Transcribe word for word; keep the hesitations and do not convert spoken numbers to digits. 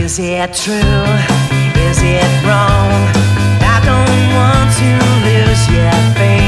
Is it true? Is it wrong? I don't want to lose your faith.